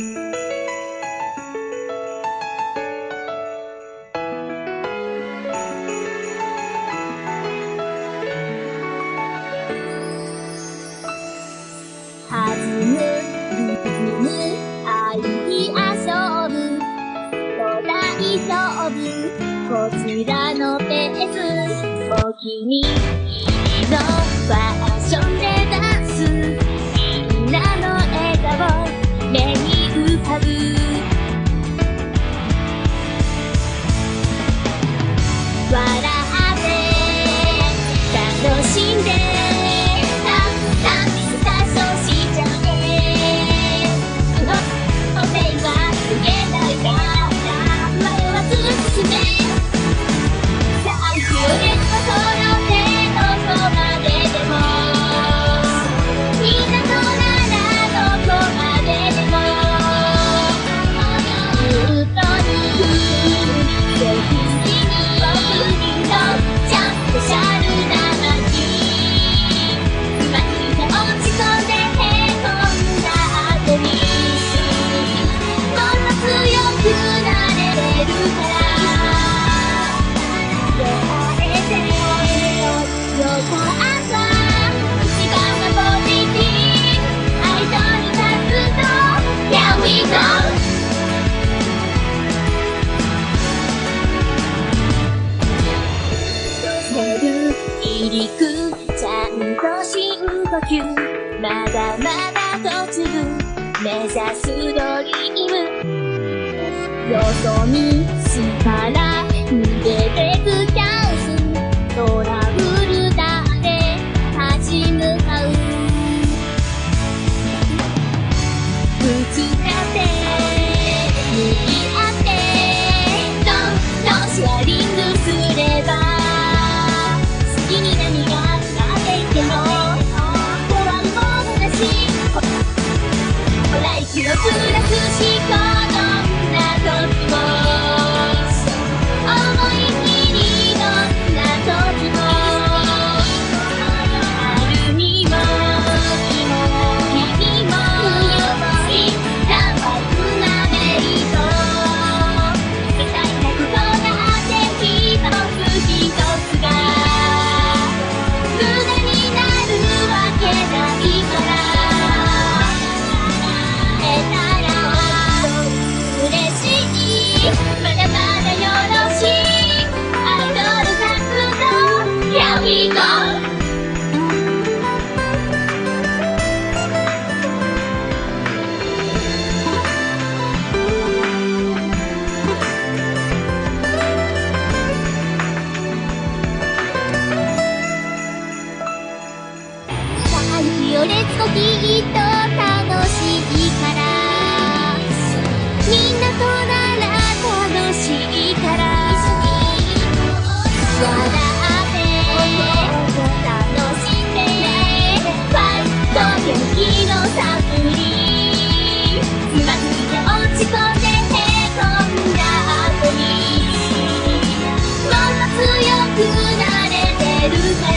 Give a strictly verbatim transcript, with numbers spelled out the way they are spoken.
弾むリズム愛に遊ぶと大丈夫こちらのペースお気に入りのファッションでダンスみんなの笑顔目に浮かぶ笑って楽しんで離陸ちゃんと深呼吸まだまだと継ぐ目指すドリームよそ見したら逃げてくチャンストラブルだって立ち向かうぶつかって向き合ってどんどんシェアリングすればプラス思考どんな時も思い切りどんな時も春にも秋も君もいったんはつなめいとみたいなことがあって一つ一つが無駄になるわけないからまだまだよろしいアイドル活動 Here we go さあ行くよレッツゴーきっと楽しいからみんなとなら楽しいから笑って楽しんでファイト元気のサプリつまずいて落ち込んでへこんだ後にもっと強くなれてるから